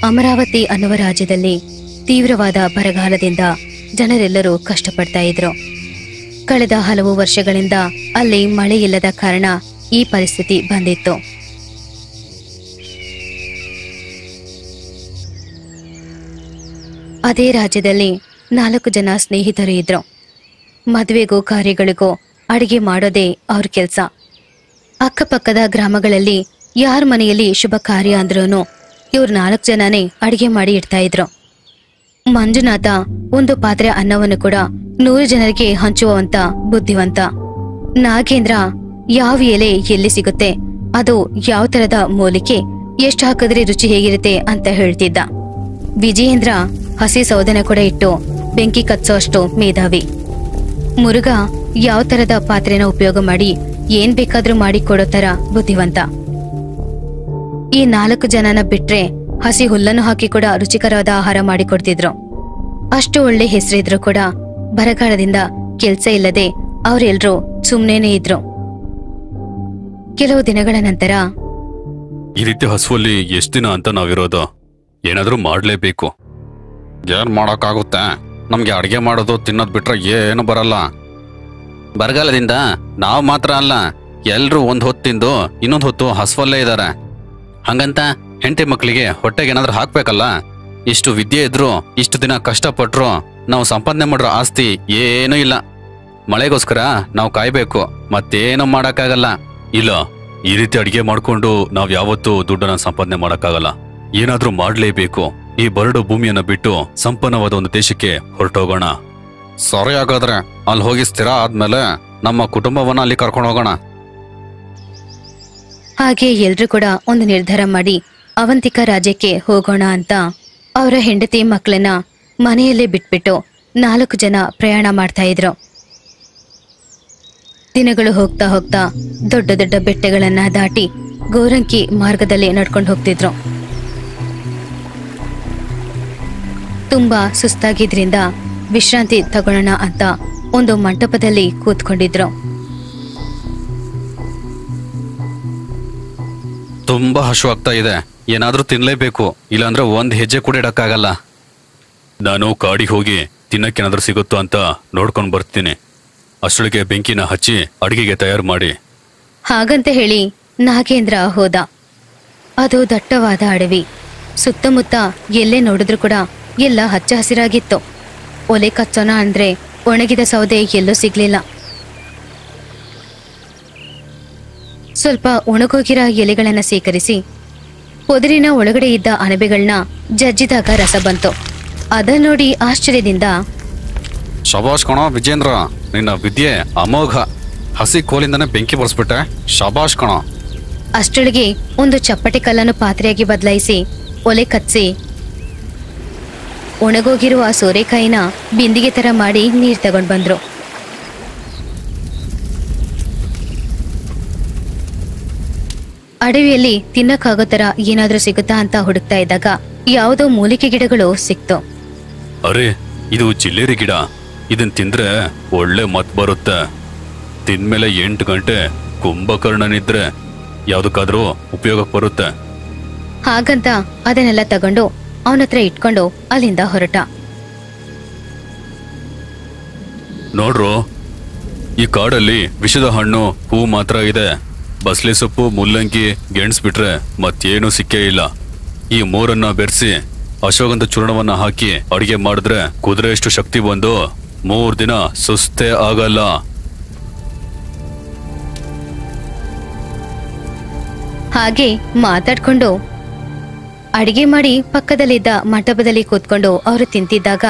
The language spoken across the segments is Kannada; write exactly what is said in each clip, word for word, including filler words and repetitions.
ಅಮರಾವತಿ ಅನ್ನುವ ರಾಜ್ಯದಲ್ಲಿ ತೀವ್ರವಾದ ಬರಗಾಲದಿಂದ ಜನರೆಲ್ಲರೂ ಕಷ್ಟಪಡ್ತಾ ಇದ್ರು. ಕಳೆದ ಹಲವು ವರ್ಷಗಳಿಂದ ಅಲ್ಲಿ ಮಳೆ ಇಲ್ಲದ ಕಾರಣ ಈ ಪರಿಸ್ಥಿತಿ ಬಂದಿತ್ತು. ಅದೇ ರಾಜ್ಯದಲ್ಲಿ ನಾಲ್ಕು ಜನ ಸ್ನೇಹಿತರು ಇದ್ರು. ಮದುವೆಗೂ ಕಾರ್ಯಗಳಿಗೂ ಅಡಿಗೆ ಮಾಡೋದೇ ಅವ್ರ ಕೆಲ್ಸ. ಅಕ್ಕಪಕ್ಕದ ಗ್ರಾಮಗಳಲ್ಲಿ ಯಾರ ಮನೆಯಲ್ಲಿ ಶುಭ ಕಾರ್ಯ ಅಂದ್ರೂ ಇವ್ರು ನಾಲ್ಕು ಜನನೇ ಅಡಿಗೆ ಮಾಡಿ ಇಡ್ತಾ ಇದ್ರು. ಮಂಜುನಾಥ ಒಂದು ಪಾತ್ರೆ ಅನ್ನವನ್ನು ಕೂಡ ನೂರು ಜನರಿಗೆ ಹಂಚುವಂತ ಬುದ್ಧಿವಂತ. ನಾಗೇಂದ್ರ ಯಾವ ಎಲೆ ಎಲ್ಲಿ ಸಿಗುತ್ತೆ, ಅದು ಯಾವ ತರದ ಮೂಲಿಕೆ, ಎಷ್ಟು ಹಾಕಿದ್ರೆ ರುಚಿ ಹೇಗಿರುತ್ತೆ ಅಂತ ಹೇಳ್ತಿದ್ದ. ವಿಜಯೇಂದ್ರ ಹಸಿ ಸೌದೆನ ಕೂಡ ಇಟ್ಟು ಬೆಂಕಿ ಕಚ್ಚೋ ಅಷ್ಟು ಮೇಧಾವಿ. ಮುರುಘ ಯಾವ ತರದ ಪಾತ್ರೆನ ಉಪಯೋಗ ಮಾಡಿ ಏನ್ ಬೇಕಾದ್ರೂ ಮಾಡಿ ಕೊಡೋ ತರ ಬುದ್ಧಿವಂತ. ಈ ನಾಲ್ಕು ಜನನ ಬಿಟ್ರೆ ಹಸಿ ಹುಲ್ಲನ್ನು ಹಾಕಿ ಕೂಡ ರುಚಿಕರವಾದ ಆಹಾರ ಮಾಡಿಕೊಡ್ತಿದ್ರು. ಅಷ್ಟು ಒಳ್ಳೆ ಹೆಸರಿದ್ರು ಕೂಡ ಬರಗಾಲದಿಂದ ಕೆಲ್ಸ ಇಲ್ಲದೆ ಅವರೆಲ್ರೂ ಸುಮ್ನೇನೆ ಇದ್ರು. ಕೆಲವು ದಿನಗಳ ನಂತರ, ಈ ರೀತಿ ಹಸುವಲ್ಲಿ ಎಷ್ಟ್ ದಿನ ಅಂತ ನಾವಿರೋದು, ಏನಾದ್ರೂ ಮಾಡ್ಲೇಬೇಕು. ಏನ್ ಮಾಡಕ್ಕಾಗುತ್ತೆ, ನಮ್ಗೆ ಅಡ್ಗೆ ಮಾಡೋದು ತಿನ್ನೋದ್ ಬಿಟ್ರೆ ಏನು ಬರಲ್ಲ. ಬರಗಾಲದಿಂದ ನಾವ್ ಮಾತ್ರ ಅಲ್ಲ, ಎಲ್ರೂ ಒಂದ್ ಹೊತ್ತು ತಿಂದು ಇನ್ನೊಂದ್ ಹೊತ್ತು ಹಸುವಲ್ಲೇ ಇದಾರೆ. ಹಂಗಂತ ಹೆಂಡತಿ ಮಕ್ಕಳಿಗೆ ಹೊಟ್ಟೆಗೆ ಏನಾದ್ರೂ ಹಾಕ್ಬೇಕಲ್ಲ. ಇಷ್ಟು ವಿದ್ಯೆ ಇದ್ರು, ಇಷ್ಟು ದಿನ ಕಷ್ಟಪಟ್ರು ನಾವು ಸಂಪಾದನೆ ಮಾಡಿರೋ ಆಸ್ತಿ ಏನೂ ಇಲ್ಲ. ಮಳೆಗೋಸ್ಕರ ನಾವು ಕಾಯ್ಬೇಕು, ಮತ್ತೇನು ಮಾಡಕ್ಕಾಗಲ್ಲ. ಇಲ್ಲ, ಈ ರೀತಿ ಅಡಿಗೆ ಮಾಡ್ಕೊಂಡು ನಾವ್ ಯಾವತ್ತೂ ದುಡ್ಡನ್ನ ಸಂಪಾದನೆ ಮಾಡಕ್ಕಾಗಲ್ಲ. ಏನಾದ್ರೂ ಮಾಡ್ಲೇಬೇಕು. ಈ ಬರಡು ಭೂಮಿಯನ್ನ ಬಿಟ್ಟು ಸಂಪನ್ನವಾದ ಒಂದು ದೇಶಕ್ಕೆ ಹೊರಟೋಗೋಣ. ಸರಿ, ಹಾಗಾದ್ರೆ ಅಲ್ಲಿ ಹೋಗಿ ಸ್ಥಿರ ಆದ್ಮೇಲೆ ನಮ್ಮ ಕುಟುಂಬವನ್ನ ಅಲ್ಲಿ ಕರ್ಕೊಂಡು ಹೋಗೋಣ. ಹಾಗೆ ಎಲ್ರೂ ಕೂಡ ಒಂದು ನಿರ್ಧಾರ ಮಾಡಿ ಅವಂತಿಕ ರಾಜ್ಯಕ್ಕೆ ಹೋಗೋಣ ಅಂತ ಅವರ ಹೆಂಡತಿ ಮಕ್ಕಳನ್ನ ಮನೆಯಲ್ಲೇ ಬಿಟ್ಬಿಟ್ಟು ನಾಲ್ಕು ಜನ ಪ್ರಯಾಣ ಮಾಡ್ತಾ ಇದ್ರು. ದಿನಗಳು ಹೋಗ್ತಾ ಹೋಗ್ತಾ ದೊಡ್ಡ ದೊಡ್ಡ ಬೆಟ್ಟಗಳನ್ನ ದಾಟಿ ಗೋರಂಕಿ ಮಾರ್ಗದಲ್ಲಿ ನಡ್ಕೊಂಡು ಹೋಗ್ತಿದ್ರು. ತುಂಬಾ ಸುಸ್ತಾಗಿದ್ರಿಂದ ವಿಶ್ರಾಂತಿ ತಗೊಳ್ಳೋಣ ಅಂತ ಒಂದು ಮಂಟಪದಲ್ಲಿ ಕೂತ್ಕೊಂಡಿದ್ರು. ತುಂಬಾ ಹಶುವಾಗ್ತಾ ಇದೆ, ಏನಾದ್ರೂ ತಿನ್ಲೇಬೇಕು, ಇಲ್ಲಾಂದ್ರೆ ಒಂದ್ ಹೆಜ್ಜೆ ಕೂಡ ಇಡಕ್ಕಾಗಲ್ಲ. ನಾನು ಕಾಡಿಗೆ ಹೋಗಿ ತಿನ್ನಕ್ಕೇನಾದ್ರೂ ಸಿಗುತ್ತೋ ಅಂತ ನೋಡ್ಕೊಂಡ್ ಬರ್ತೀನಿ. ಅಷ್ಟೊಳಗೆ ಬೆಂಕಿನ ಹಚ್ಚಿ ಅಡಿಗೆಗೆ ತಯಾರು ಮಾಡಿ. ಹಾಗಂತ ಹೇಳಿ ನಾಗೇಂದ್ರ ಹೋದ. ಅದು ದಟ್ಟವಾದ ಅಡವಿ. ಸುತ್ತಮುತ್ತ ಎಲ್ಲೇ ನೋಡಿದ್ರು ಕೂಡ ಎಲ್ಲ ಹಚ್ಚ ಹಸಿರಾಗಿತ್ತು. ಒಲೆ ಕಚ್ಚೋಣ ಅಂದ್ರೆ ಒಣಗಿದ ಸೌದೆ ಎಲ್ಲೂ ಸಿಗ್ಲಿಲ್ಲ. ಸ್ವಲ್ಪ ಒಣಗೋಗಿರೋ ಎಲೆಗಳನ್ನ ಸೇಕರಿಸಿ ಪೊದರಿನ ಒಳಗಡೆ ಇದ್ದ ಅಣಬೆಗಳನ್ನ ಜಜ್ಜಿದಾಗ ರಸ ಬಂತು. ಅದನ್ನ ನೋಡಿ ಆಶ್ಚರ್ಯದಿಂದ, ಶಬಾಷ್ ಕಣೋ ವಿಜೇಂದ್ರ, ನಿನ್ನ ವಿದ್ಯೆ ಅಮೋಘ. ಹಸಿ ಕೋಲಿಂದನೇ ಬೆಂಕಿ ಬರ್ಸ್ಬಿಟ್ಟೆ, ಶಬಾಷ್ ಕಣೋ. ಅಷ್ಟೊಳಗೆ ಒಂದು ಚಪ್ಪಟೆ ಕಲ್ಲನ್ನು ಪಾತ್ರೆಯಾಗಿ ಬದಲಾಯಿಸಿ ಒಲೆ ಕಚ್ಚಿ ಒಣಗೋಗಿರುವ ಸೋರೆಕಾಯಿನ ಬಿಂದಿಗೆ ತರ ಮಾಡಿ ನೀರ್ ತಗೊಂಡ್ ಬಂದ್ರು. ಅಡವಿಯಲ್ಲಿ ತಿನ್ನಕ್ಕಾಗೋ ತರ ಏನಾದ್ರೂ ಸಿಗುತ್ತಾ ಅಂತ ಹುಡುಕ್ತಾ ಇದ್ದಾಗ ಯಾವುದೋ ಮೂಲಿಕೆ ಗಿಡಗಳು ಸಿಕ್ತು. ಅರೆ, ಇದು ಜಿಲ್ಲೇರಿ ಗಿಡ. ಇದನ್ ತಿಂದ್ರೆ ಒಳ್ಳೆ ಮತ್ ಬರುತ್ತೆ. ತಿಂದ್ಮೇಲೆ ಎಂಟು ಗಂಟೆ ಕುಂಭಕರ್ಣನಿದ್ರೆ ಯಾವ್ದಕ್ಕಾದ್ರೂ ಉಪಯೋಗಕ್ಕೆ ಬರುತ್ತೆ. ಹಾಗಂತ ಅದನ್ನೆಲ್ಲ ತಗೊಂಡು ಅವನ ಹತ್ರ ಇಟ್ಕೊಂಡು ಅಲ್ಲಿಂದ ಹೊರಟ. ನೋಡ್ರು, ಈ ಕಾಡಲ್ಲಿ ವಿಷದ ಹಣ್ಣು ಹೂ ಮಾತ್ರ ಇದೆ. ಬಸ್ಲೆ ಸೊಪ್ಪು, ಮುಲ್ಲಂಗಿ, ಗೆಣಸ್ ಬಿಟ್ರೆ ಮತ್ತೇನು ಸಿಕ್ಕೇ ಇಲ್ಲ. ಈ ಮೂರನ್ನ ಬೆರೆಸಿ ಅಶೋಗಂಧ ಚೂರ್ಣವನ್ನ ಹಾಕಿ ಅಡಿಗೆ ಮಾಡಿದ್ರೆ ಕುದುರೆಯಷ್ಟು ಶಕ್ತಿ ಬಂದು ಮೂರ್ ದಿನ ಸುಸ್ತೇ ಆಗಲ್ಲ. ಹಾಗೆ ಮಾತಾಡ್ಕೊಂಡು ಅಡಿಗೆ ಮಾಡಿ ಪಕ್ಕದಲ್ಲಿದ್ದ ಮಂಟಪದಲ್ಲಿ ಕೂತ್ಕೊಂಡು ಅವರು ತಿಂತಿದ್ದಾಗ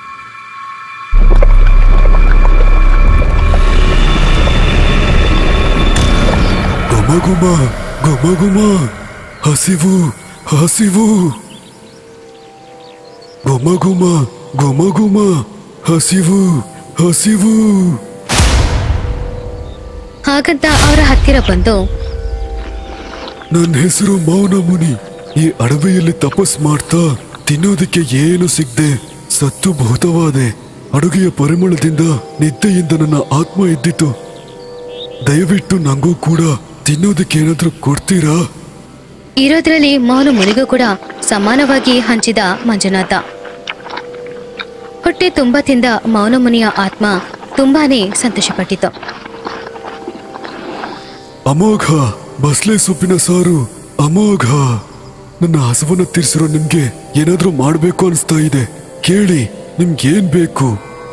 ಗುಮ ಗುಮ ಗುಮ ಗುಮ ಹಸಿವು ಹಸಿವು ಗುಮ ಗುಮ ಗುಮ ಗುಮ ಹಸಿವು ಹಸಿವು. ಹಾಗಂತ ಅವರ ಹತ್ತಿರ ಬಂದು, ನನ್ನ ಹೆಸರು ಮೌನ ಮುನಿ. ಈ ಅಡವಿಯಲ್ಲಿ ತಪಸ್ ಮಾಡ್ತಾ ತಿನ್ನೋದಕ್ಕೆ ಏನು ಸಿಗದೆ ಸತ್ತು ಭೂತವಾದೆ. ಅಡುಗೆಯ ಪರಿಮಳದಿಂದ ನಿದ್ದೆಯಿಂದ ನನ್ನ ಆತ್ಮ ಎದ್ದಿತು. ದಯವಿಟ್ಟು ನಂಗೂ ಕೂಡ ತಿನ್ನೋದಕ್ಕೆ ಏನಾದ್ರೂ ಕೊಡ್ತೀರಾ? ಇರೋದ್ರಲ್ಲಿ ಮೌನ ಮುನಿಗೂ ಕೂಡ ಸಮಾನವಾಗಿ ಹಂಚಿದ ಮಂಜುನಾಥ. ಹೊಟ್ಟೆ ತುಂಬ ತಿಂದ ಮೌನಮುನಿಯ ಆತ್ಮ ತುಂಬಾನೇ ಸಂತೋಷಪಟ್ಟಿತು. ಅಮೋಘ, ಬಸ್ಲೆ ಸೊಪ್ಪಿನ ಸಾರು ಅಮೋಘ. ನನ್ನ ಹಸುವನ್ನ ತೀರ್ಸಿರೋ ನಿಮ್ಗೆ ಏನಾದ್ರೂ ಮಾಡ್ಬೇಕು ಅನ್ಸ್ತಾ ಇದೆ. ಕೇಳಿ, ನಿಮ್ಗೇನ್ ಬೇಕು?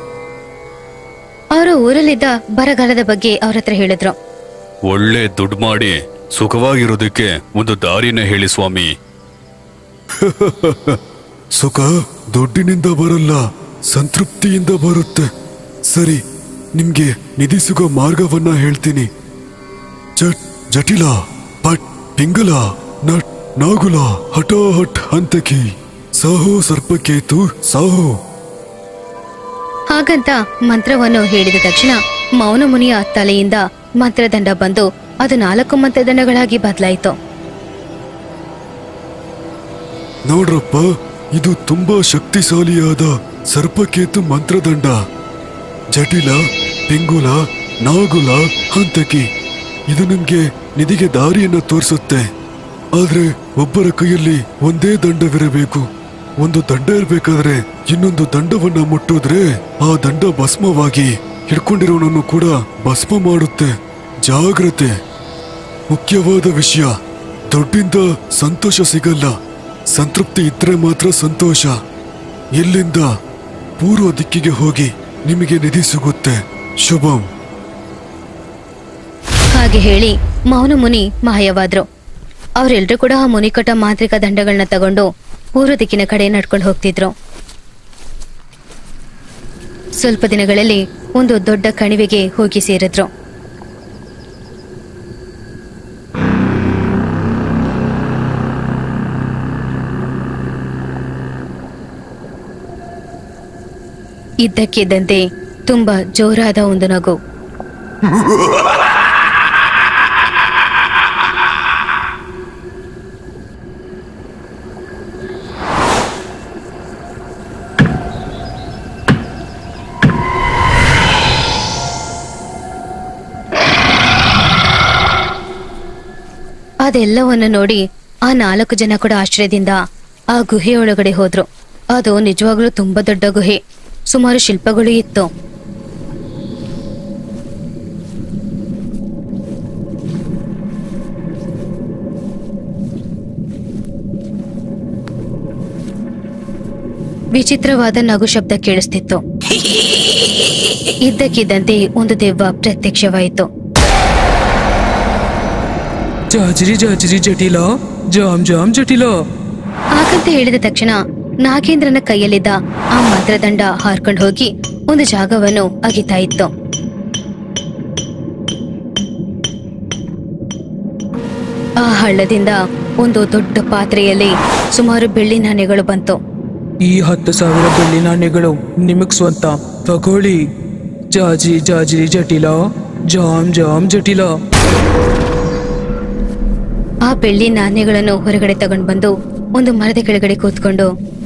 ಅವರು ಊರಲ್ಲಿದ್ದ ಬರಗಾಲದ ಬಗ್ಗೆ ಅವ್ರ ಹತ್ರ ಹೇಳಿದ್ರು. ಒಳ್ಳೆ ದುಡ್ಡು ಮಾಡಿ ಸುಖವಾಗಿರೋದಕ್ಕೆ ಒಂದು ದಾರಿನ ಹೇಳಿ ಸ್ವಾಮಿ. ಸುಖ ದುಡ್ಡಿನಿಂದ ಬರಲ್ಲ, ಸಂತೃಪ್ತಿಯಿಂದ ಬರುತ್ತೆ. ಸರಿ, ನಿಮ್ಗೆ ನಿಧಿ ಸಿಗೋ ಮಾರ್ಗವನ್ನ ಹೇಳ್ತೀನಿ. ಜಟ್ ಜಟಿಲ, ಪಟ್ ಪಿಂಗಲ, ನಟ್ ನಾಗುಲ, ಹಠಾಹಟ್ ಹಂತಕಿ, ಸಾಹೋ ಸರ್ಪಕೇತು ಸಾಹೋ. ಹಾಗಂತ ಮಂತ್ರವನ್ನು ಹೇಳಿದ ತಕ್ಷಣ ಮೌನಮುನಿಯ ತಲೆಯಿಂದ ಮಂತ್ರದಂಡ ಬಂದು ಅದು ನಾಲ್ಕು ಮಂತ್ರದಂಡಗಳಾಗಿ ಬದಲಾಯಿತು. ನೋಡ್ರಪ್ಪ, ಇದು ತುಂಬಾ ಶಕ್ತಿಶಾಲಿಯಾದ ಸರ್ಪಕೇತು ಮಂತ್ರದಂಡ. ಜಟಿಲ, ಪಿಂಗುಲ, ನಾಗುಲ, ಹಂತಕಿ. ಇದು ನಿಮ್ಗೆ ನಿಧಿಗೆ ದಾರಿಯನ್ನ ತೋರಿಸುತ್ತೆ. ಆದ್ರೆ ಒಬ್ಬರ ಕೈಯಲ್ಲಿ ಒಂದೇ ದಂಡವಿರಬೇಕು. ಒಂದು ದಂಡ ಇರ್ಬೇಕಾದ್ರೆ ಇನ್ನೊಂದು ದಂಡವನ್ನ ಮುಟ್ಟಿದ್ರೆ ಆ ದಂಡ ಭಸ್ಮವಾಗಿ ಹಿಡ್ಕೊಂಡಿರೋನನ್ನು ಕೂಡ ಭಸ್ಮ ಮಾಡುತ್ತೆ. ಜಾಗ್ರತೆ. ಮುಖ್ಯವಾದ ವಿಷಯ, ದುಡ್ಡಿಂದ ಸಂತೋಷ ಸಿಗಲ್ಲ, ಸಂತೃಪ್ತಿ ಇದ್ರೆ ಮಾತ್ರ ಸಂತೋಷ. ಇಲ್ಲಿಂದ ಪೂರ್ವ ದಿಕ್ಕಿಗೆ ಹೋಗಿ, ನಿಮಗೆ ನಿಧಿ ಸಿಗುತ್ತೆ. ಶುಭಂ. ಹಾಗೆ ಹೇಳಿ ಮೌನಮುನಿ ಮಾಯವಾದ್ರು. ಅವರೆಲ್ಲರೂ ಕೂಡ ಆ ಮುನಿಕಟ ಮಾಂತ್ರಿಕ ದಂಡಗಳನ್ನ ತಗೊಂಡು ಪೂರ್ವ ದಿಕ್ಕಿನ ಕಡೆ ನಡ್ಕೊಂಡು ಹೋಗ್ತಿದ್ರು. ಸ್ವಲ್ಪ ದಿನಗಳಲ್ಲಿ ಒಂದು ದೊಡ್ಡ ಕಣಿವೆಗೆ ಹೋಗಿ ಸೇರಿದ್ರು. ಇದ್ದಕ್ಕಿದ್ದಂತೆ ತುಂಬಾ ಜೋರಾದ ಒಂದು ನಗು. ಅದೆಲ್ಲವನ್ನು ನೋಡಿ ಆ ನಾಲ್ಕು ಜನ ಕೂಡ ಆಶ್ಚರ್ಯದಿಂದ ಆ ಗುಹೆಯೊಳಗಡೆ ಹೋದ್ರು. ಅದು ನಿಜವಾಗ್ಲೂ ತುಂಬಾ ದೊಡ್ಡ ಗುಹೆ. ಸುಮಾರು ಶಿಲ್ಪಗಳು ಇತ್ತು. ವಿಚಿತ್ರವಾದ ನಗು ಶಬ್ದ ಕೇಳಿಸ್ತಿತ್ತು. ಇದ್ದಕ್ಕಿದ್ದಂತೆ ಒಂದು ದೆವ್ವ ಪ್ರತ್ಯಕ್ಷವಾಯಿತು. ಜಾಜರಿ ಜಾಜರಿ ಜಟಿಲ, ಜಾಮ್ ಜಾಮ್ ಜಟಿಲ. ಹಾಗಂತ ಹೇಳಿದ ತಕ್ಷಣ ನಾಗೇಂದ್ರನ ಕೈಯಲ್ಲಿದ್ದ ಆ ಮಂತ್ರದಂಡ ಹಾರ್ಕೊಂಡು ಹೋಗಿ ಒಂದು ಜಾಗವನ್ನು ಅಗಿತಾ ಇತ್ತು. ಆ ಹಳ್ಳದಿಂದ ಒಂದು ದೊಡ್ಡ ಪಾತ್ರೆಯಲ್ಲಿ ಸುಮಾರು ಬೆಳ್ಳಿ ನಾಣ್ಯಗಳು ಬಂತು. ಈ ಹತ್ತು ಸಾವಿರ ಬೆಳ್ಳಿ ನಾಣ್ಯಗಳು ನಿಮಗ್ ಸ್ವಂತ, ತಗೊಳ್ಳಿ. ಜಾಜಿ ಜಾಜರಿ ಜಟಿಲ, ಜಾಮ್ ಜಾಮ್ ಜಟಿಲ. ಆ ಬೆಳ್ಳಿ ನಾಣ್ಯಗಳನ್ನು ಹೊರಗಡೆ ತಗೊಂಡು ಬಂದು ಒಂದು ಮರದ ಕೆಳಗಡೆ ಕೂತ್ಕೊಂಡು,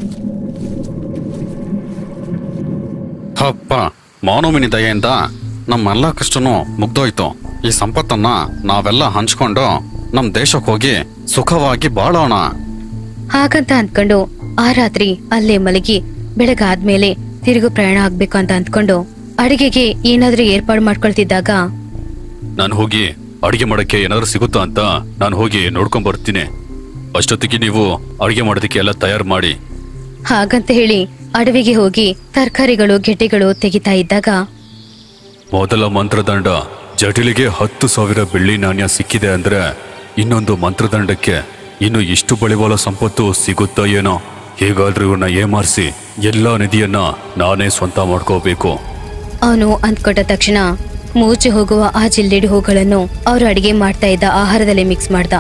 ಹಪ್ಪ, ಮೌನಮುನಿ ದಯೆಯಿಂದ ನಮ್ಮೆಲ್ಲ ಕಷ್ಟನೂ ಮುಗ್ದೋಯ್ತು. ಈ ಸಂಪತ್ತನ್ನ ನಾವೆಲ್ಲ ಹಂಚ್ಕೊಂಡು ನಮ್ ದೇಶಕ್ಕೆ ಹೋಗಿ ಸುಖವಾಗಿ ಬಾಳೋಣ. ಹಾಗಂತ ಅಂದ್ಕೊಂಡು ಆ ರಾತ್ರಿ ಅಲ್ಲೇ ಮಲಗಿ ಬೆಳಗಾದ್ಮೇಲೆ ತಿರುಗು ಪ್ರಯಾಣ ಆಗ್ಬೇಕು ಅಂತ ಅಂದ್ಕೊಂಡು ಅಡಿಗೆಗೆ ಏನಾದ್ರೂ ಏರ್ಪಾಡು ಮಾಡ್ಕೊಳ್ತಿದ್ದಾಗ, ನಾನು ಹೋಗಿ ಅಡಿಗೆ ಮಾಡಕ್ಕೆ ಏನಾದ್ರು ಸಿಗುತ್ತಾ ಅಂತ ನಾನು ಹೋಗಿ ನೋಡ್ಕೊಂಡ್ ಬರ್ತೀನಿ. ಅಷ್ಟೊತ್ತಿಗೆ ನೀವು ಅಡಿಗೆ ಮಾಡೋದಕ್ಕೆ ಎಲ್ಲ ತಯಾರು ಮಾಡಿ. ಹಾಗಂತ ಹೇಳಿ ಅಡವಿಗೆ ಹೋಗಿ ತರಕಾರಿಗಳು ಗೆಡ್ಡೆಗಳು ತೆಗಿತಾ ಇದ್ದಾಗ, ಮೊದಲ ಮಂತ್ರದಂಡ ಜಟಿಲಿಗೆ ಹತ್ತು ಸಾವಿರ ಬೆಳ್ಳಿ ನಾಣ್ಯ ಸಿಕ್ಕಿದೆ ಅಂದ್ರೆ ಇನ್ನೊಂದು ಮಂತ್ರದಂಡಕ್ಕೆ ಇನ್ನು ಇಷ್ಟು ಬಳಿವಾಲ ಸಂಪತ್ತು ಸಿಗುತ್ತಾ ಏನೋ. ಹೇಗಾದ್ರೂ ಇವನ್ನ ಏಮಾರಿಸಿ ಎಲ್ಲಾ ನಿಧಿಯನ್ನ ನಾನೇ ಸ್ವಂತ ಮಾಡ್ಕೋಬೇಕು. ಅವನು ಅಂದ್ಕೊಟ್ಟ ತಕ್ಷಣ ಮೂಚೆ ಹೋಗುವ ಆ ಜಿಲ್ಲೆಡಿ ಹೂಗಳನ್ನು ಅವರು ಅಡಿಗೆ ಮಾಡ್ತಾ ಇದ್ದ ಆಹಾರದಲ್ಲಿ ಮಿಕ್ಸ್ ಮಾಡ್ದ.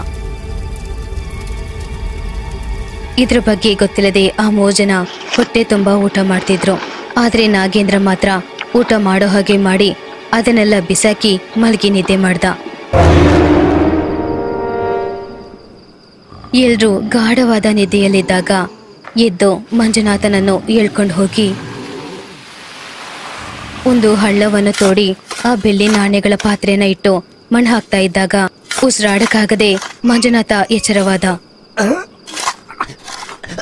ಇದ್ರ ಬಗ್ಗೆ ಗೊತ್ತಿಲ್ಲದೆ ಆ ಮೂರು ಜನ ಹೊಟ್ಟೆ ತುಂಬಾ ಊಟ ಮಾಡ್ತಿದ್ರು. ಆದ್ರೆ ನಾಗೇಂದ್ರ ಮಾತ್ರ ಊಟ ಮಾಡೋ ಹಾಗೆ ಮಾಡಿ ಅದನ್ನೆಲ್ಲ ಬಿಸಾಕಿ ಮಲಗಿ ನಿದ್ದೆ ಮಾಡ್ದ. ಎಲ್ರೂ ಗಾಢವಾದ ನಿದ್ದೆಯಲ್ಲಿದ್ದಾಗ ಎದ್ದು ಮಂಜುನಾಥನನ್ನು ಎಳ್ಕೊಂಡು ಹೋಗಿ ಒಂದು ಹಳ್ಳವನ್ನು ತೋಡಿ ಆ ಬೆಳ್ಳಿ ನಾಣ್ಯಗಳ ಪಾತ್ರೆನ ಇಟ್ಟು ಮಣ್ಣು ಹಾಕ್ತಾ ಇದ್ದಾಗ ಉಸಿರಾಡಕ್ಕಾಗದೆ ಮಂಜುನಾಥ ಎಚ್ಚರವಾದ.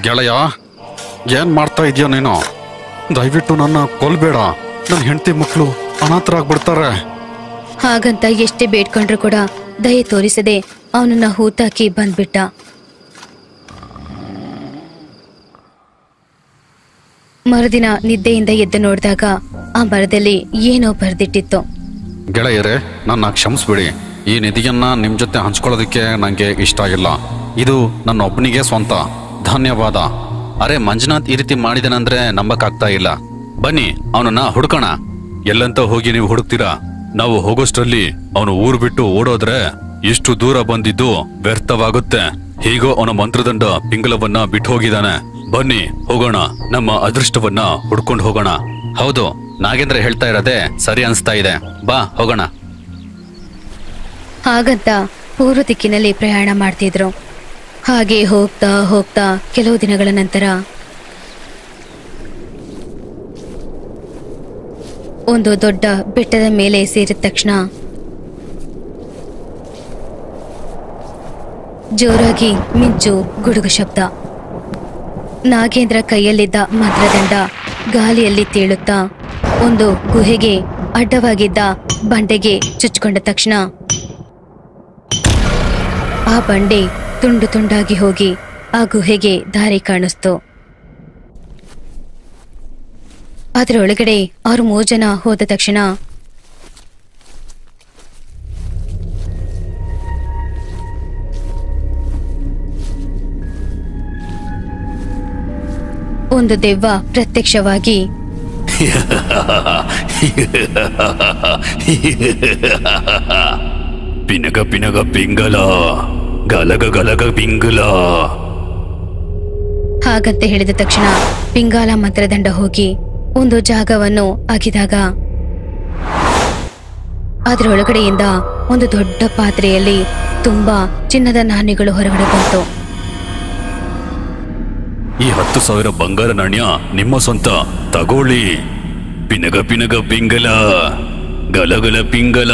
ಗೆಳೆಯ ಏನ್ ಮಾಡ್ತಾ ಇದೀಯ ನೀನು? ದಯವಿಟ್ಟು ನನ್ನ ಕೊಲ್ಬೇಡ. ನನ್ನ ಹೆಂಡತಿ ಮಕ್ಕಳು ಅನಾಥರಾಗ್ಬಿಡ್ತಾರೆ. ಹಾಗಂತ ಎಷ್ಟೇ ಬೇಡ್ಕೊಂಡ್ರು ಕೂಡ ದಯೆ ತೋರಿಸದೆ ಅವನನ್ನ ಹೂತಾಕಿ ಬಂದ್ಬಿಟ್ಟ. ಮರುದಿನ ನಿದ್ದೆಯಿಂದ ಎದ್ದು ನೋಡಿದಾಗ ಆ ಮರದಲ್ಲಿ ಏನೋ ಬರ್ದಿಟ್ಟಿತ್ತು. ಗೆಳೆಯರೇ, ನನ್ನ ಕ್ಷಮಿಸ್ಬಿಡಿ. ಈ ನಿಧಿಯನ್ನ ನಿಮ್ ಜೊತೆ ಹಂಚ್ಕೊಳ್ಳೋದಕ್ಕೆ ನಂಗೆ ಇಷ್ಟ ಇಲ್ಲ. ಇದು ನನ್ನ ಒಬ್ಬನಿಗೆ ಸ್ವಂತ. ಧನ್ಯವಾದ. ಅರೆ ಮಂಜುನಾಥ್ ಈ ರೀತಿ ಮಾಡಿದನಂದ್ರೆ ನಂಬಕ್ಕಾಗ್ತಾ ಇಲ್ಲ. ಬನ್ನಿ ಅವನನ್ನ ಹುಡ್ಕೋಣ. ಎಲ್ಲಂತ ಹೋಗಿ ನೀವು ಹುಡುಕ್ತೀರಾ? ನಾವು ಹೋಗೋಷ್ಟ್ರಲ್ಲಿ ಅವನು ಊರು ಬಿಟ್ಟು ಓಡೋದ್ರೆ ಇಷ್ಟು ದೂರ ಬಂದಿದ್ದು ವ್ಯರ್ಥವಾಗುತ್ತೆ. ಹೀಗೋ ಅವನ ಮಂತ್ರದಂಡ ಪಿಂಗಲವನ್ನ ಬಿಟ್ಟು ಹೋಗಿದ್ದಾನೆ. ಬನ್ನಿ ಹೋಗೋಣ, ನಮ್ಮ ಅದೃಷ್ಟವನ್ನ ಹುಡ್ಕೊಂಡು ಹೋಗೋಣ. ಹೌದು, ನಾಗೇಂದ್ರ ಹೇಳ್ತಾ ಇರೋದೇ ಸರಿ ಅನ್ಸ್ತಾ ಇದೆ. ಬಾ ಹೋಗೋಣ. ಹಾಗಂತ ಪೂರ್ವ ದಿಕ್ಕಿನಲ್ಲಿ ಪ್ರಯಾಣ ಮಾಡ್ತಿದ್ರು. ಹಾಗೆ ಹೋಗ್ತಾ ಹೋಗ್ತಾ ಕೆಲವು ದಿನಗಳ ನಂತರ ಒಂದು ದೊಡ್ಡ ಬೆಟ್ಟದ ಮೇಲೆ ಸೇರಿದ ತಕ್ಷಣ ಜೋರಾಗಿ ಮಿಂಚು, ಗುಡುಗು ಶಬ್ದ. ನಾಗೇಂದ್ರ ಕೈಯಲ್ಲಿದ್ದ ಮಂತ್ರದಂಡ ಗಾಳಿಯಲ್ಲಿ ತೇಳುತ್ತಾ ಒಂದು ಗುಹೆಗೆ ಅಡ್ಡವಾಗಿದ್ದ ಬಂಡೆಗೆ ಚುಚ್ಕೊಂಡ ತಕ್ಷಣ ಆ ಬಂಡೆ ತುಂಡು ತುಂಡಾಗಿ ಹೋಗಿ ಆ ಗುಹೆಗೆ ದಾರಿ ಕಾಣಿಸ್ತು. ಅದರೊಳಗಡೆ ಅವ್ರು ಮೂರು ಜನ ಹೋದ ತಕ್ಷಣ ಒಂದು ದೆವ್ವ ಪ್ರತ್ಯಕ್ಷವಾಗಿ ಪಿನಗ ಪಿನಗ ಪಿಂಗಲ ಗಲಗ ಗಲಗ ಪಿಂಗಲ ಹಾಗಂತ ಹೇಳಿದ ತಕ್ಷಣ ಪಿಂಗಾಲ ಮಂತ್ರದಂಡ ಹೋಗಿ ಒಂದು ಜಾಗವನ್ನು ಅಗಿದಾಗ ಅದರೊಳಗಡೆಯಿಂದ ಒಂದು ದೊಡ್ಡ ಪಾತ್ರೆಯಲ್ಲಿ ತುಂಬಾ ಚಿನ್ನದ ನಾಣ್ಯಗಳು ಹೊರಗಡೆ ಬಂತು. ಈ ಹತ್ತು ಸಾವಿರ ಬಂಗಾರ ನಾಣ್ಯ ನಿಮ್ಮ ಸ್ವಂತ, ತಗೊಳ್ಳಿ. ಪಿನಗ ಪಿನಗ ಪಿಂಗಲ ಗಲಗಲ ಪಿಂಗಲ.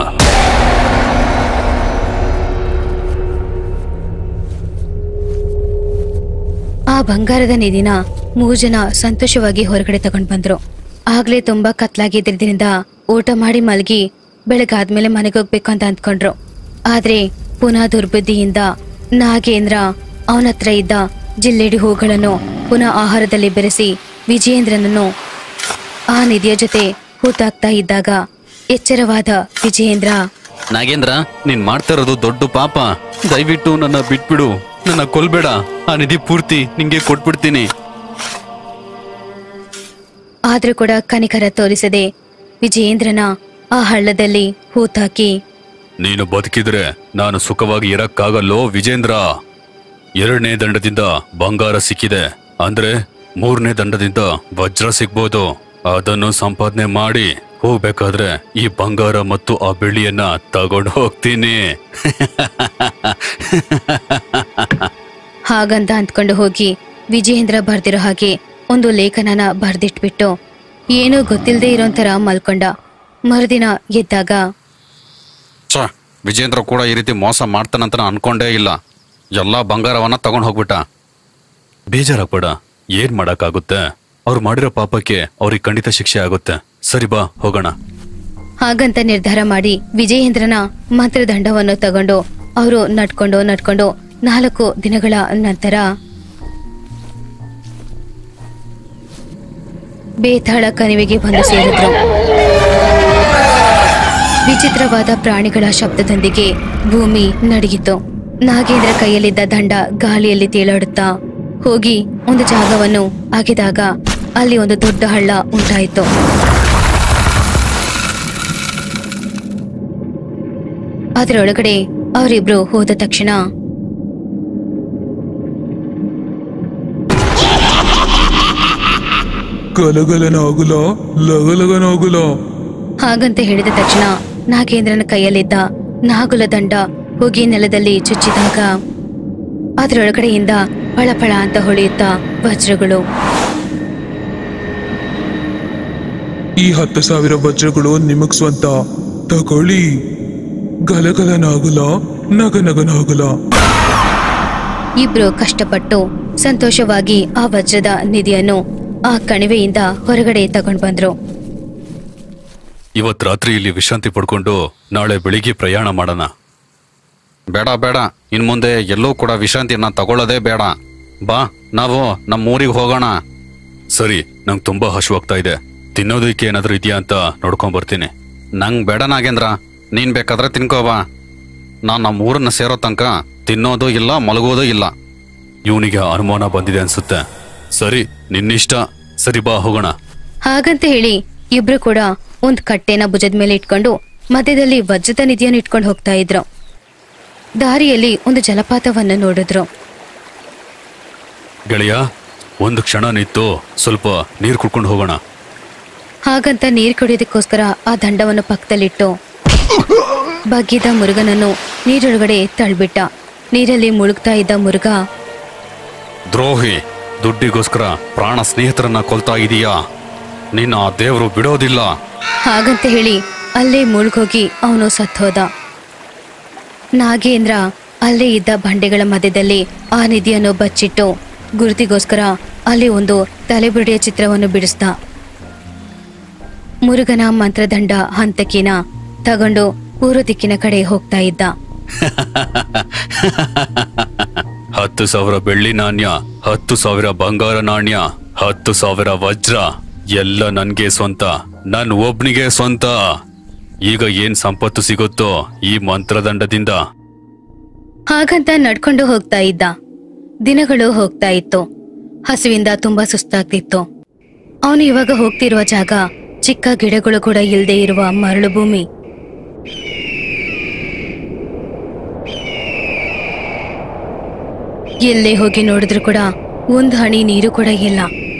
ಆ ಬಂಗಾರದ ನಿಧಿನ ಮೂರು ಜನ ಸಂತೋಷವಾಗಿ ಹೊರಗಡೆ ತಗೊಂಡ್ ಬಂದ್ರು. ಆಗ್ಲೇ ತುಂಬಾ ಕತ್ಲಾಗಿದ್ದರಿಂದ ಊಟ ಮಾಡಿ ಮಲಗಿ ಬೆಳಗಾದ್ಮೇಲೆ ಮನೆಗೆ ಹೋಗ್ಬೇಕು ಅಂತ ಅಂದ್ಕೊಂಡ್ರು. ಆದ್ರೆ ಪುನಃ ದುರ್ಬುದ್ಧಿಯಿಂದ ನಾಗೇಂದ್ರ ಅವನ ಹತ್ರ ಇದ್ದ ಜಿಲ್ಲೆಡಿ ಹೂಗಳನ್ನು ಪುನಃ ಆಹಾರದಲ್ಲಿ ಬೆರೆಸಿ ವಿಜಯೇಂದ್ರನನ್ನು ಆ ನಿಧಿಯ ಜೊತೆ ಹೂತಾಕ್ತಾ ಇದ್ದಾಗ ಎಚ್ಚರವಾದ ವಿಜಯೇಂದ್ರ, ನಾಗೇಂದ್ರ, ನೀನ್ ಮಾಡ್ತಾ ಇರೋದು ದೊಡ್ಡ ಪಾಪ. ದಯವಿಟ್ಟು ನನ್ನ ಬಿಟ್ಬಿಡು, ನನ್ನ ಕೊಲ್ಬೇಡ. ಆ ನಿಧಿ ಪೂರ್ತಿ ನಿಂಗೆ ಕೊಟ್ಬಿಡ್ತೀನಿ. ಆದ್ರೂ ಕೂಡ ಕನಿಕರ ತೋರಿಸದೆ ವಿಜಯೇಂದ್ರನ ಆ ಹಳ್ಳದಲ್ಲಿ ಹೂತಾಕಿ, ನೀನು ಬದುಕಿದ್ರೆ ನಾನು ಸುಖವಾಗಿ ಇರಕ್ಕಾಗಲ್ಲೋ ವಿಜೇಂದ್ರ. ಎರಡನೇ ದಂಡದಿಂದ ಬಂಗಾರ ಸಿಕ್ಕಿದೆ ಅಂದ್ರೆ ಮೂರನೇ ದಂಡದಿಂದ ವಜ್ರ ಸಿಗ್ಬೋದು. ಅದನ್ನು ಸಂಪಾದನೆ ಮಾಡಿ ಹೋಗ್ಬೇಕಾದ್ರೆ ಈ ಬಂಗಾರ ಮತ್ತು ಆ ಬೆಳ್ಳಿಯನ್ನ ತಗೊಂಡು ಹೋಗ್ತೀನಿ. ಹಾಗಂತ ಅಂದ್ಕೊಂಡು ಹೋಗಿ ವಿಜಯೇಂದ್ರ ಬರ್ದಿರೋ ಹಾಗೆ ಒಂದು ಲೇಖನನ ಬರ್ದಿಟ್ಬಿಟ್ಟು ಏನೂ ಗೊತ್ತಿಲ್ಲದೆ ಇರೋಂಥರ ಮಲ್ಕೊಂಡ. ಮರುದಿನ ಎದ್ದಾಗ, ಛ, ವಿಜೇಂದ್ರ ಕೂಡ ಈ ರೀತಿ ಮೋಸ ಮಾಡ್ತಾನಂತ ನಾನು ಅನ್ಕೊಂಡೇ ಇಲ್ಲ. ಎಲ್ಲಾ ಬಂಗಾರವನ್ನ ತಗೊಂಡು ಹೋಗ್ಬಿಟ್ಟ. ಬೇಜಾರಾಗ್ಬೇಡ, ಏನ್ ಮಾಡಕ್ಕಾಗುತ್ತೆ? ಅವ್ರು ಮಾಡಿರೋ ಪಾಪಕ್ಕೆ ಅವ್ರಿಗೆ ಖಂಡಿತ ಶಿಕ್ಷೆ ಆಗುತ್ತೆ. ಸರಿ ಬಾ ಹೋಗೋಣ. ಹಾಗಂತ ನಿರ್ಧಾರ ಮಾಡಿ ವಿಜಯೇಂದ್ರನ ಮಂತ್ರದಂಡವನ್ನು ತಗೊಂಡು ಅವರು ನಡ್ಕೊಂಡು ನಡ್ಕೊಂಡು ನಾಲ್ಕು ದಿನಗಳ ನಂತರ ಬೇತಾಳ ಕಣಿವೆಗೆ ಬಂದು ಸೇರಿದ್ರು. ವಿಚಿತ್ರವಾದ ಪ್ರಾಣಿಗಳ ಶಬ್ದದೊಂದಿಗೆ ಭೂಮಿ ನಡುಗಿತು. ನಾಗೇಂದ್ರ ಕೈಯಲ್ಲಿದ್ದ ದಂಡ ಗಾಳಿಯಲ್ಲಿ ತೇಲಾಡುತ್ತಾ ಹೋಗಿ ಒಂದು ಜಾಗವನ್ನು ಅಗೆದಾಗ ಅಲ್ಲಿ ಒಂದು ದೊಡ್ಡ ಹಳ್ಳ ಉಂಟಾಯಿತು. ಅದರೊಳಗಡೆ ಅವರಿಬ್ರು ಹೋದ ತಕ್ಷಣ ಗಲಗಲನಾಗುಲ ಲಗಲಗನಾಗುಲ. ಹಾಗಂತ ಹೇಳಿದ ತಕ್ಷಣ ನಾಗೇಂದ್ರನ ಕೈಯಲ್ಲಿದ್ದ ನಾಗುಲ ದಂಡ ಹೋಗಿ ನೆಲದಲ್ಲಿ ಚುಚ್ಚಿದಾಗ ಅದರೊಳಗಡೆಯಿಂದ ಪಳಪಳ ಅಂತ ಹೊಳೆಯುತ್ತಾ ವಜ್ರಗಳು. ಈ ಹತ್ತು ಸಾವಿರ ವಜ್ರಗಳು ನಿಮಗ್ ಸ್ವಂತ, ತಗೊಳ್ಳಿ. ಗಲಗಲನಾಗುಲ ನಗನಗನಾಗುಲ. ಇಬ್ರು ಕಷ್ಟಪಟ್ಟು ಸಂತೋಷವಾಗಿ ಆ ವಜ್ರದ ನಿಧಿಯನ್ನು ಆ ಕಣಿವೆಯಿಂದ ಹೊರಗಡೆ ತಗೊಂಡ್ ಬಂದ್ರು. ಇವತ್ ರಾತ್ರಿ ಇಲ್ಲಿ ವಿಶ್ರಾಂತಿ ಪಡ್ಕೊಂಡು ನಾಳೆ ಬೆಳಿಗ್ಗೆ ಪ್ರಯಾಣ ಮಾಡೋಣ. ಬೇಡ ಬೇಡ, ಇನ್ ಮುಂದೆ ಎಲ್ಲೂ ಕೂಡ ವಿಶ್ರಾಂತಿಯನ್ನ ತಗೊಳ್ಳೋದೇ ಬೇಡ. ಬಾ, ನಾವು ನಮ್ಮ ಊರಿಗೆ ಹೋಗೋಣ. ಸರಿ, ನಂಗೆ ತುಂಬಾ ಹಸುವಾಗ್ತಾ ಇದೆ. ತಿನ್ನೋದಕ್ಕೆ ಏನಾದ್ರೂ ಇದೆಯಾ ಅಂತ ನೋಡ್ಕೊಂಡ್ ಬರ್ತೀನಿ. ನಂಗ್ ಬೇಡ ನಾಗೇಂದ್ರ, ನೀನ್ ಬೇಕಾದ್ರೆ ತಿನ್ಕೋಬಾ. ನಾನ್ ನಮ್ಮ ಊರನ್ನ ಸೇರೋ ತನಕ ತಿನ್ನೋದು ಇಲ್ಲ, ಮಲಗೋದು ಇಲ್ಲ. ಇವನಿಗೆ ಅನುಮಾನ ಬಂದಿದೆ ಅನ್ಸುತ್ತೆ. ಸರಿ, ನಿನ್ನಿಷ್ಟ. ಸರಿ, ಬಾ ಹೋಗೋಣ. ಹಾಗಂತ ಹೇಳಿ ಇಬ್ರು ಕೂಡ ಒಂದ್ ಕಟ್ಟೆನ ಭುಜದ ಮೇಲೆ ಇಟ್ಕೊಂಡು ಮಧ್ಯದಲ್ಲಿ ವಜ್ರದ ನಿಧಿಯನ್ನು ಇಟ್ಕೊಂಡು ಹೋಗ್ತಾ ಇದ್ರು. ದಾರಿಯಲ್ಲಿ ಒಂದು ಜಲಪಾತವನ್ನು ನೋಡಿದ್ರು. ಗೆಳೆಯ, ಒಂದು ಕ್ಷಣ ನಿಂತು ಸ್ವಲ್ಪ ನೀರು ಕುಡ್ಕೊಂಡು ಹೋಗೋಣ. ಹಾಗಂತ ನೀರ್ ಕುಡಿಯೋದಕ್ಕೋಸ್ಕರ ಆ ದಂಡವನ್ನು ಪಕ್ಕದಲ್ಲಿಟ್ಟು ಬಗ್ಗಿದ ಮುರುಗನನ್ನು ನೀರೊಳಗಡೆ ತಳ್ಬಿಟ್ಟ. ನೀರಲ್ಲಿ ಮುಳುಗ್ತಾ ಇದ್ದ ಮುರುಗ, ದ್ರೋಹಿ, ದುಡ್ಡಿಗೋಸ್ಕರ ಪ್ರಾಣ ಸ್ನೇಹಿತರನ್ನ ಕೊಲ್ತಾ ಇದೀಯಾ? ನಿನ್ನ ಆ ದೇವರು ಬಿಡೋದಿಲ್ಲ. ಹಾಗಂತ ಹೇಳಿ ಅಲ್ಲೇ ಮುಳುಗೋಗಿ ಅವನು ಸತ್ತೋದ. ನಾಗೇಂದ್ರ ಅಲ್ಲೇ ಇದ್ದ ಬಂಡೆಗಳ ಮಧ್ಯದಲ್ಲಿ ಆ ನಿಧಿಯನ್ನು ಬಚ್ಚಿಟ್ಟು ಗುರುತಿಗೋಸ್ಕರ ಅಲ್ಲಿ ಒಂದು ತಲೆಬುರುಡೆಯ ಚಿತ್ರವನ್ನು ಬಿಡಿಸ್ದ. ಮುರುಗನ ಮಂತ್ರದಂಡ ಹಂತಕಿನ ತಗೊಂಡು ಪೂರ್ವ ದಿಕ್ಕಿನ ಕಡೆ ಹೋಗ್ತಾ ಇದ್ದ. ಹತ್ತು ಸಾವಿರ ಬೆಳ್ಳಿ ನಾಣ್ಯ, ಹತ್ತು ಸಾವಿರ ಬಂಗಾರ ನಾಣ್ಯ, ಹತ್ತು ಸಾವಿರ ವಜ್ರ ಎಲ್ಲ ನನ್ಗೆ ಸ್ವಂತ, ನನ್ ಒಬ್ನಿಗೆ ಸ್ವಂತ. ಈಗ ಏನ್ ಸಂಪತ್ತು ಸಿಗುತ್ತೋ ಈ ಮಂತ್ರದಂಡದಿಂದ. ಹಾಗಂತ ನಡ್ಕೊಂಡು ಹೋಗ್ತಾ ಇದ್ದ. ದಿನಗಳು ಹೋಗ್ತಾ ಇತ್ತು. ಹಸುವಿಂದ ತುಂಬಾ ಸುಸ್ತಾಗ್ತಿತ್ತು. ಅವನು ಇವಾಗ ಹೋಗ್ತಿರುವ ಜಾಗ ಚಿಕ್ಕ ಗಿಡಗಳು ಕೂಡ ಇಲ್ಲದೆ ಇರುವ ಮರಳು ಭೂಮಿ. ಎಲ್ಲೇ ಹೋಗಿ ನೋಡಿದ್ರು ಕೂಡ ಒಂದು ಹನಿ ನೀರು ಕೂಡ ಇಲ್ಲ.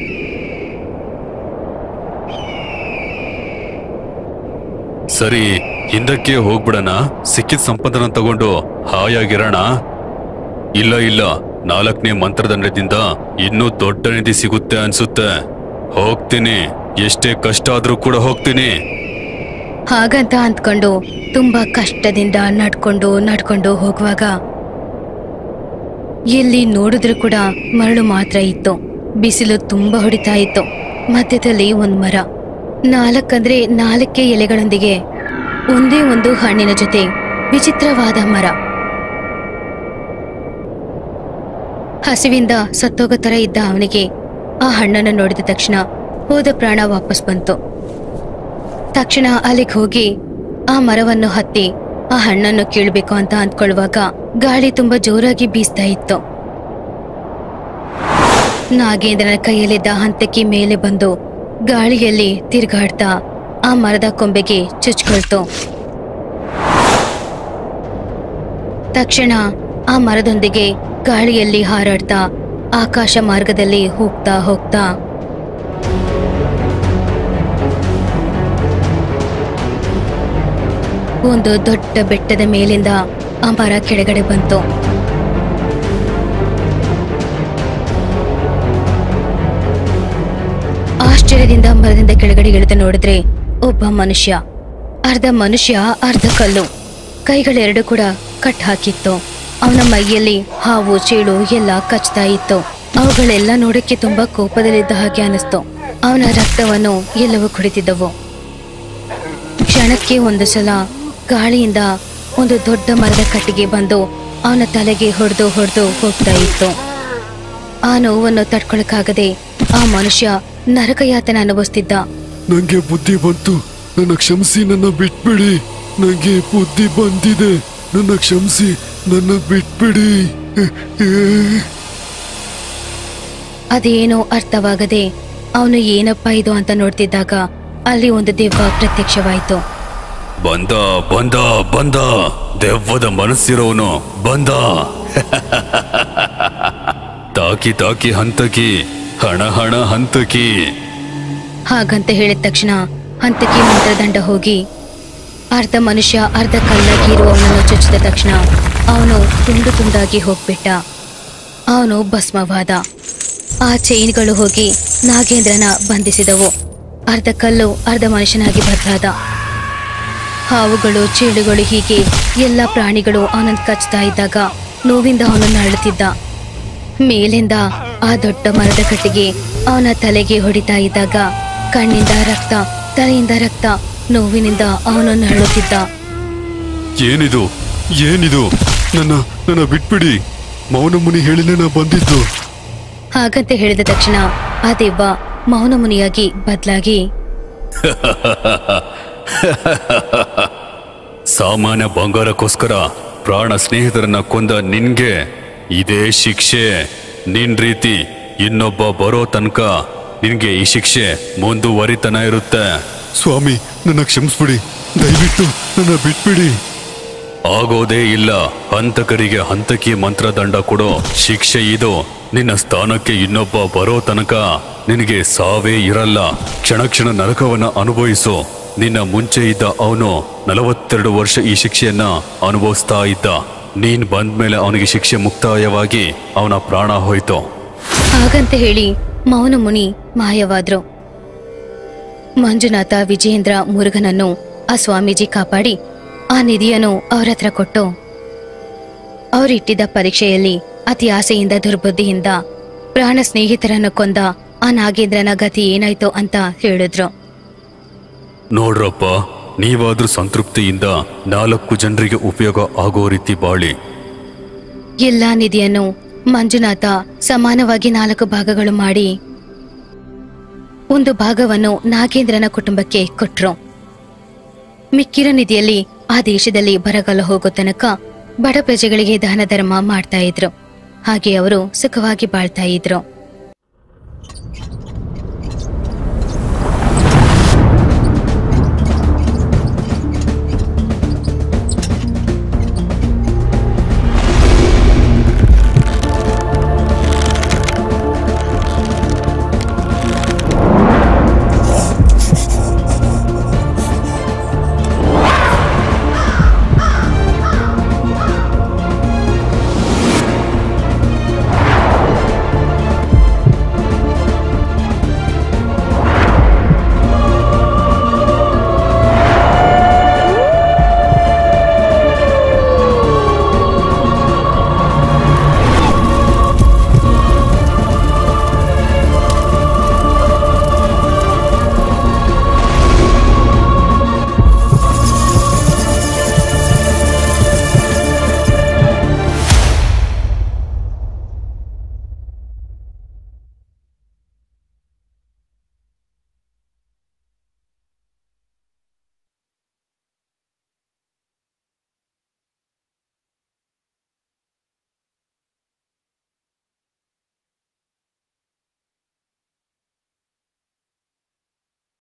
ಸರಿ, ಹಿಂದಕ್ಕೆ ಹೋಗ್ಬಿಡಣ. ಸಿಕ್ಕಿದ ಸಂಪತ್ತನ್ನ ತಗೊಂಡು ಹಾಯಾಗಿರೋಣ. ಇಲ್ಲ ಇಲ್ಲ, ನಾಲ್ಕನೇ ಮಂತ್ರದಂಡದಿಂದ ಇನ್ನೂ ದೊಡ್ಡ ನಿಧಿ ಸಿಗುತ್ತೆ ಅನ್ಸುತ್ತೆ. ಹೋಗ್ತೀನಿ, ಎಷ್ಟೇ ಕಷ್ಟ ಆದ್ರೂ ಕೂಡ ಹೋಗ್ತೀನಿ. ಹಾಗಂತ ಅಂದ್ಕೊಂಡು ತುಂಬಾ ಕಷ್ಟದಿಂದ ನಡ್ಕೊಂಡು ನಡ್ಕೊಂಡು ಹೋಗುವಾಗ ಎಲ್ಲಿ ನೋಡಿದ್ರು ಕೂಡ ಮರಳು ಮಾತ್ರ ಇತ್ತು. ಬಿಸಿಲು ತುಂಬಾ ಹೊಡಿತಾ ಇತ್ತು. ಮಧ್ಯದಲ್ಲಿ ಒಂದ್ ಮರ, ನಾಲ್ಕಂದ್ರೆ ನಾಲ್ಕೇ ಎಲೆಗಳೊಂದಿಗೆ ಒಂದೇ ಒಂದು ಹಣ್ಣಿನ ಜೊತೆ ವಿಚಿತ್ರವಾದ ಮರ. ಹಸಿವಿಂದ ಸತ್ತೋಗೋ ತರ ಇದ್ದ ಅವನಿಗೆ ಆ ಹಣ್ಣನ್ನು ನೋಡಿದ ತಕ್ಷಣ ಹೋದ ಪ್ರಾಣ ವಾಪಸ್ ಬಂತು. ತಕ್ಷಣ ಅಲ್ಲಿಗೆ ಹೋಗಿ ಆ ಮರವನ್ನು ಹತ್ತಿ ಆ ಹಣ್ಣನ್ನು ಕೀಳ್ಬೇಕು ಅಂತ ಅಂದ್ಕೊಳ್ಳುವಾಗ ಗಾಳಿ ತುಂಬಾ ಜೋರಾಗಿ ಬೀಸ್ತಾ ಇತ್ತು. ನಾಗೇಂದ್ರನ ಕೈಯಲ್ಲಿದ್ದ ಹಂತಕಿ ಮೇಲೆ ಬಂದು ಗಾಳಿಯಲ್ಲಿ ತಿರುಗಾಡ್ತಾ ಆ ಮರದ ಕೊಂಬೆಗೆ ಚುಚ್ಕೊಳ್ತು. ತಕ್ಷಣ ಆ ಮರದೊಂದಿಗೆ ಗಾಳಿಯಲ್ಲಿ ಹಾರಾಡ್ತಾ ಆಕಾಶ ಮಾರ್ಗದಲ್ಲಿ ಹೋಗ್ತಾ ಹೋಗ್ತಾ ಒಂದು ದೊಡ್ಡ ಬೆಟ್ಟದ ಮೇಲಿಂದ ಆ ಮರ ಕೆಳಗಡೆ ಬಂತು. ಆಶ್ಚರ್ಯದಿಂದ ಮರದಿಂದ ಕೆಳಗಡೆ ಇಳಿದು ನೋಡಿದ್ರೆ ಒಬ್ಬ ಮನುಷ್ಯ, ಅರ್ಧ ಮನುಷ್ಯ ಅರ್ಧ ಕಲ್ಲು. ಕೈಗಳೆರಡು ಕೂಡ ಕಟ್ ಹಾಕಿತ್ತು. ಅವನ ಮೈಯಲ್ಲಿ ಹಾವು ಚೇಳು ಎಲ್ಲ ಕಚ್ತಾ ಇತ್ತು. ಅವುಗಳೆಲ್ಲ ನೋಡಕ್ಕೆ ತುಂಬಾ ಕೋಪದಲ್ಲಿದ್ದ ಹಾಗೆ ಅನಿಸ್ತು. ಅವನ ರಕ್ತವನ್ನು ಎಲ್ಲವೂ ಕುಡಿತಿದ್ದವು. ಕ್ಷಣಕ್ಕೆ ಒಂದು ಸಲ ಗಾಳಿಯಿಂದ ಒಂದು ದೊಡ್ಡ ಮರದ ಕಟ್ಟಿಗೆ ಬಂದು ಅವನ ತಲೆಗೆ ಹೊಡೆದು ಹೊಡೆದು ಹೋಗ್ತಾ ಇತ್ತು. ಆ ನೋವನ್ನು ತಡ್ಕೊಳಕ್ಕಾಗದೆ ಆ ಮನುಷ್ಯ ನರಕಯಾತನ ಅನುಭವಿಸ್ತಿದ್ದ. ನಂಗೆ ಬುದ್ಧಿ ಬಂತು, ನನ್ನ ಕ್ಷಮಿಸಿ, ನನ್ನ ಬಿಟ್ಬಿಡಿ. ನಂಗೆ ಬುದ್ಧಿ ಬಂದಿದೆ, ನನ್ನ ಕ್ಷಮಿಸಿ, ನನ್ನ ಬಿಟ್ಬಿಡಿ. ಅದೇನೋ ಅರ್ಥವಾಗದೆ ಅವನು ಏನಪ್ಪ ಇದು ಅಂತ ನೋಡ್ತಿದ್ದಾಗ ಅಲ್ಲಿ ಒಂದು ದೆವ್ವ ಪ್ರತ್ಯಕ್ಷವಾಯಿತು. ಬಂದ ಬಂದ ಬಂದ ದೆವ್ವದ ಮನಸ್ಸಿರೋನು ಬಂದ. ತಾಕಿ ತಾಕಿ ಹಂತಕಿ, ಹಣ ಹಣ ಹಂತಕಿ. ಹಾಗಂತ ಹೇಳಿದ ತಕ್ಷಣ ಹಂತಕಿ ಮಂತ್ರದಂಡ ಹೋಗಿ ಅರ್ಧ ಮನುಷ್ಯ ಅರ್ಧ ಕಲ್ಲಾಗಿ ಇರುವವನನ್ನು ಚುಚ್ಚಿದ ತಕ್ಷಣ ಅವನು ತುಂಡು ತುಂಡಾಗಿ ಹೋಗ್ಬಿಟ್ಟ. ಅವನು ಭಸ್ಮವಾದ. ಆ ಚೈನ್ಗಳು ಹೋಗಿ ನಾಗೇಂದ್ರನ ಬಂಧಿಸಿದವು. ಅರ್ಧ ಕಲ್ಲು ಅರ್ಧ ಮನುಷ್ಯನಾಗಿ ಬದಲಾದ. ಹಾವುಗಳು ಚೇಳುಗಳು ಹೀಗೆ ಎಲ್ಲ ಪ್ರಾಣಿಗಳು ಅವನನ್ನು ಕಚ್ತಾ ಇದ್ದಾಗ ನೋವಿಂದ ಅವನನ್ನು ಅಳುತ್ತಿದ್ದ. ಮೇಲಿಂದ ಆ ದೊಡ್ಡ ಮರದ ಕಟ್ಟಿಗೆ ಅವನ ತಲೆಗೆ ಹೊಡಿತಾ ಇದ್ದಾಗ ಕಣ್ಣಿಂದ ರಕ್ತ, ತಲೆಯಿಂದ ರಕ್ತ, ನೋವಿನಿಂದ ಅವನನ್ನು ನರಳುತ್ತಿದ್ದ. ಏನಿದು ಏನಿದು ನನ್ನ ನನ್ನ ಬಿಟ್ಬಿಡಿ, ಮೌನ ಮುನಿ ಹೇಳಿನೇ ನಾ ಬಂದಿದ್ದು. ಹಾಗಂತ ಹೇಳಿದ ತಕ್ಷಣ ಆ ದೆವ್ವ ಮೌನ ಮುನಿಯಾಗಿ ಬದಲಾಗಿ ಸಾಮಾನ್ಯ ಬಂಗಾರಕ್ಕೋಸ್ಕರ ಪ್ರಾಣ ಸ್ನೇಹಿತರನ್ನ ಕೊಂದ ನಿನ್ಗೆ ಇದೇ ಶಿಕ್ಷೆ. ನಿನ್ ರೀತಿ ಇನ್ನೊಬ್ಬ ಬರೋ ತನಕ ನಿನ್ಗೆ ಈ ಶಿಕ್ಷೆ ಮುಂದುವರಿತನ ಇರುತ್ತೆ. ಸ್ವಾಮಿ, ನನ್ನ ಕ್ಷಮಿಸ್ಬಿಡಿ, ದಯವಿಟ್ಟು ನನ್ನ ಬಿಟ್ಬಿಡಿ. ಆಗೋದೇ ಇಲ್ಲ. ಹಂತಕರಿಗೆ ಹಂತಕಿ ಮಂತ್ರದಂಡ ಕೊಡೋ ಶಿಕ್ಷೆ ಇದು. ನಿನ್ನ ಸ್ಥಾನಕ್ಕೆ ಇನ್ನೊಬ್ಬ ಬರೋ ತನಕ ನಿನಗೆ ಸಾವೇ ಇರಲ್ಲ. ಕ್ಷಣ ಕ್ಷಣ ನರಕವನ್ನ ಅನುಭವಿಸು. ನಿನ್ನ ಮುಂಚೆ ಇದ್ದ ಅವನು ನಲವತ್ತೆರಡು ವರ್ಷ ಈ ಶಿಕ್ಷೆಯನ್ನ ಅನುಭವಿಸ್ತಾ ಇದ್ದ. ನೀನ್ ಬಂದ್ಮೇಲೆ ಅವನಿಗೆ ಶಿಕ್ಷೆ ಮುಕ್ತಾಯವಾಗಿ ಅವನ ಪ್ರಾಣ ಹೋಯ್ತು. ಹಾಗಂತ ಹೇಳಿ ಮೌನ ಮುನಿ ಮಾಯವಾದ್ರು. ಮಂಜುನಾಥ, ವಿಜಯೇಂದ್ರ, ಮುರುಗನನ್ನು ಆ ಸ್ವಾಮೀಜಿ ಕಾಪಾಡಿ ಆ ನಿಧಿಯನ್ನು ಅವ್ರ ಹತ್ರ ಕೊಟ್ಟು ಅವರಿಟ್ಟಿದ್ದ ಪರೀಕ್ಷೆಯಲ್ಲಿ ಅತಿ ಆಸೆಯಿಂದ ದುರ್ಬುದ್ಧಿಯಿಂದ ಪ್ರಾಣ ಸ್ನೇಹಿತರನ್ನು ಕೊಂದ ಆ ನಾಗೇಂದ್ರನ ಗತಿ ಏನಾಯ್ತು ಅಂತ ಹೇಳಿದ್ರು. ನೋಡ್ರಪ್ಪ, ನೀವಾದ್ರೂ ಸಂತೃಪ್ತಿಯಿಂದ ನಾಲ್ಕು ಜನರಿಗೆ ಉಪಯೋಗ ಆಗೋ ರೀತಿ ಬಾಳಿ. ಎಲ್ಲಾ ನಿಧಿಯನ್ನು ಮಂಜುನಾಥ ಸಮಾನವಾಗಿ ನಾಲ್ಕು ಭಾಗಗಳು ಮಾಡಿ ಒಂದು ಭಾಗವನ್ನು ನಾಗೇಂದ್ರನ ಕುಟುಂಬಕ್ಕೆ ಕೊಟ್ರು. ಮಿಕ್ಕಿರೋ ನಿಧಿಯಲ್ಲಿ ಆ ದೇಶದಲ್ಲಿ ಬರಗಾಲ ಹೋಗೋ ತನಕ ಬಡ ಪ್ರಜೆಗಳಿಗೆ ದಾನ ಧರ್ಮ ಮಾಡ್ತಾ ಇದ್ರು. ಹಾಗೆ ಅವರು ಸುಖವಾಗಿ ಬಾಳ್ತಾ ಇದ್ರು.